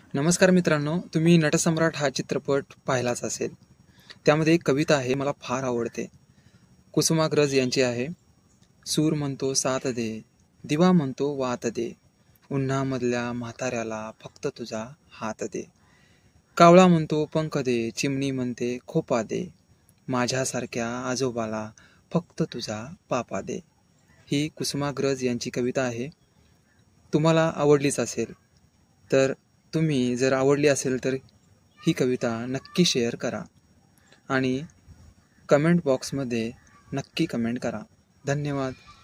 नमस्कार मित्रांनो, तुम्ही नटसम्राट हा चित्रपट पाहिलाच असेल. त्यामध्ये एक कविता आहे, मला फार आवडते. कुसुमाग्रज यांची आहे. सूर म्हणतो साथ दे, दिवा म्हणतो वात दे, उन्हामधल्या म्हाताऱ्याला फक्त तुझा हात दे. कावळा म्हणतो पंख दे, चिमणी म्हणते खोपा दे, माझ्यासारख्या आजोबाला फक्त तुझा पापा दे. ही कुसुमाग्रज यांची कविता आहे. तुम्हाला आवडलीच असेल. तर तुम्ही जर आवडली असेल तर ही कविता नक्की शेअर करा आणि कमेंट बॉक्समध्ये नक्की कमेंट करा. धन्यवाद.